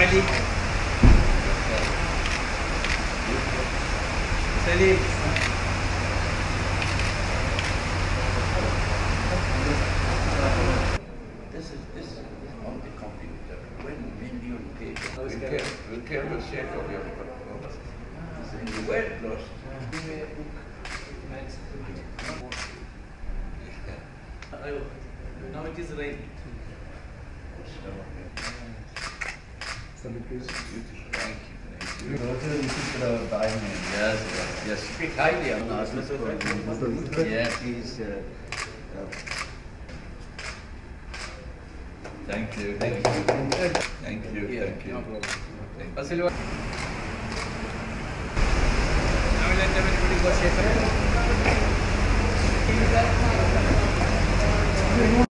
Ali. Salim. This is on the computer. When million pages. We'll tell the shape of your purpose. Well lost. Now it is rain. Thank you. Yes, yes. Speak highly of us. Yeah, please. Thank you. Thank you. Thank you. Thank you. Now let everybody go shake.